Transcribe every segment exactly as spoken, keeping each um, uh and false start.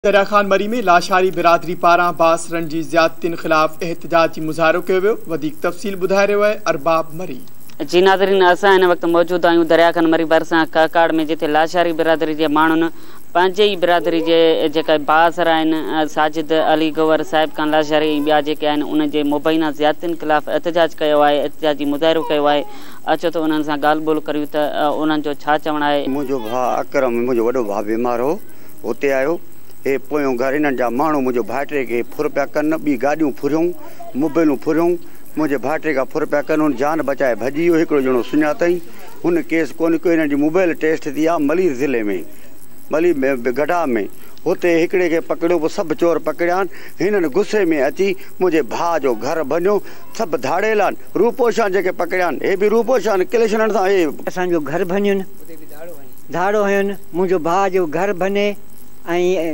दरिया खान मरी में लाशारी बिरादरी पारां बासरन जी ज़्यादतियुनि ख़िलाफ़ एहतजाजी मुज़ाहिरो कयो वियो। वधीक तफ़सील ॿुधाए रहियो आहे अरबाब मरी। जी नाज़रीन, असां हिन वक़्तु मौजूद आहियूं दरिया खान मरी भरिसां काकाड़ में, जिथे लाशारी बिरादरी जे माण्हुनि पंहिंजे ई बिरादरी जे जेका बासर आहिनि साजिद अली गवर साहिब खान लाशारी ऐं ॿिया जेके आहिनि उन जे मुबैना ज़्यादतियुनि ख़िलाफ़ एहतजाज कयो आहे, एहतजाजी मुज़ाहिरो कयो आहे। अचो त उन्हनि सां ॻाल्हि ॿोल करियूं त उन्हनि जो छा चवणु आहे। मुंहिंजो भाउ अकरम, मुंहिंजो वॾो भाउ बीमार हो, हुते आयो। हे पोयों घर इन्हनि जा माण्हू मुंहिंजो भाइटे खे फुर पिया कनि, ॿी गाॾियूं फुरियूं, मोबाइलूं फुरियूं, मुंहिंजे भाइटे खां फुर पिया कनि। हुन जान बचाए भॼी वियो। हिकिड़ो ॼणो सुञातई, हुन केस कोन्हे को। हिननि जी मोबाइल टेस्ट थी आहे मली ज़िले में, मली गढ़ा में। हुते हिकिड़े खे पकड़ियो, पोइ सभु चोर पकड़िया आहिनि। हिननि गुस्से में अची मुंहिंजे भाउ जो घर भञो, सभु धाड़ेल आहिनि। रूपोशान जेके पकड़िया आहिनि, हे बि रूपोशान किलेशननि सां हे असांजो घर भञनि, धाड़ो हयुनि। मुंहिंजो भाउ जो घर भञे ऐं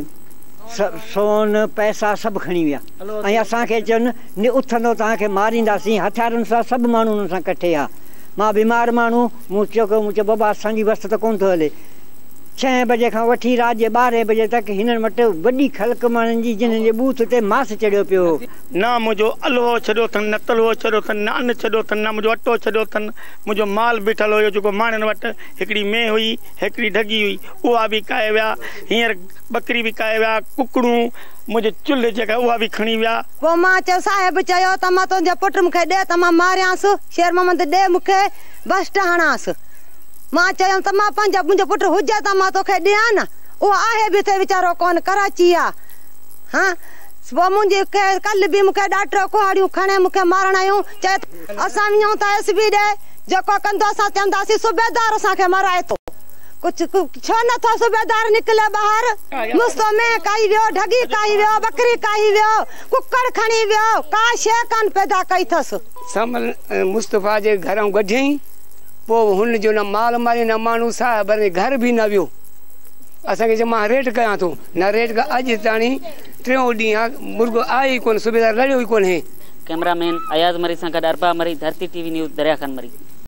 सोन पैसा सभु खणी विया ऐं असांखे चवनि नि उथंदो तव्हांखे मारींदासीं। हथियारनि सां सभु माण्हू हुन सां कठे आहे। मां बीमार माण्हू, मूं चयो मूं चयो बाबा असांजी वस्त त कोन थो हले। छह बजे खां वठी राति जे ॿारहें बजे तक हिननि वटि वॾी ख़ल्क माण्हुनि जी, जिन्हनि जे बूथ ते मास चढ़ियो पियो। न मुंहिंजो अलहो छॾियो अथनि, न तलहो छॾियो अथनि, न अन्न छॾियो अथनि, न मुंहिंजो अटो छॾियो अथनि। मुंहिंजो माल बीठल हुयो जेको माण्हुनि वटि। हिकिड़ी मेंह हुई, हिकिड़ी ढगी हुई, उहा बि काए विया। हींअर बकरी बि काए विया, कुकड़ूं, मुंहिंजे चुल्ह जेका उहा बि खणी विया। पोइ मां चयो साहिब चयो त मां तुंहिंजे पुटु मूंखे ॾे त मां मारियांसि। शेर मोहम्मद ॾे मूंखे बस्ट हणांसि। मां चयमि त मां पंहिंजो मुंहिंजो पुटु हुजे त मां तोखे ॾियां न। उहो आहे बि थिए वीचारो कोन, कराची आहे। हा पोइ मुंहिंजी कल्ह बि मूंखे ॾाढो कुहाड़ियूं खणे मूंखे मारण आयूं। चए असां वञूं त एस बी ॾे, जेको कंदो असां चवंदासीं सूबेदार असांखे मराए थो। कुछ छो नथो सूबेदार निकिले ॿाहिरि। मुस्तो में काई वियो, ढगी काई वियो, बकरी काई वियो, कुकड़ खणी वियो, का शइ कान पैदा कई अथसि। समल मुस्तफ़ा जे घरों गढियईं, पोइ हुन जो न माल मारी, न माण्हू साहिब घर बि न वियो। असांखे चयो मां रेट कयां थो, न रेट का अॼु ताणी टियों ॾींहुं आहे, मुर्गो आहे ई कोन, सूबेदार लड़ियो ई कोन्हे। कैमरामैन अयाज़ मरी सां गॾु अरबाब मरी, धरती टीवी न्यूज़ दरिया खान मरी।